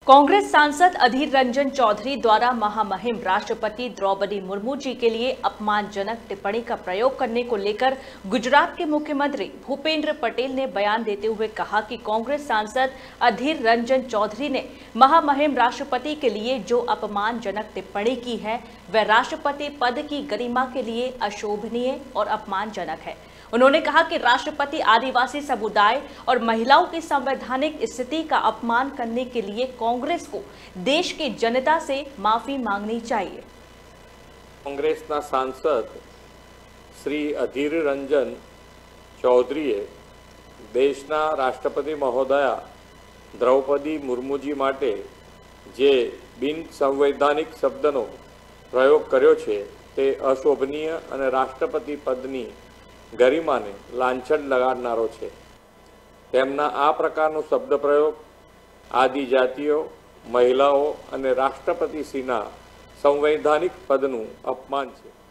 कांग्रेस सांसद अधीर रंजन चौधरी द्वारा महामहिम राष्ट्रपति द्रौपदी मुर्मू जी के लिए अपमानजनक टिप्पणी का प्रयोग करने को लेकर गुजरात के मुख्यमंत्री भूपेंद्र पटेल ने बयान देते हुए कहा कि कांग्रेस सांसद अधीर रंजन चौधरी ने महामहिम राष्ट्रपति के लिए जो अपमानजनक टिप्पणी की है वह राष्ट्रपति पद की गरिमा के लिए अशोभनीय और अपमानजनक है। उन्होंने कहा कि राष्ट्रपति आदिवासी समुदाय और महिलाओं की संवैधानिक स्थिति का अपमान करने के लिए कांग्रेस को देश की जनता से माफी मांगनी चाहिए। कांग्रेसना सांसद श्री अधीर रंजन चौधरीए देशना राष्ट्रपति महोदया द्रौपदी मुर्मूजी माटे जे बिन संवैधानिक शब्दनो प्रयोग कर्यो छे ते अशोभनीय अने राष्ट्रपति पदनी गरिमाने लांछन लगाड़नारो छे। तेमना आ प्रकारनो शब्द प्रयोग आदिजातिओ, महिलाओं अने राष्ट्रपतिश्रीना संवैधानिक पदनु अपमान छे।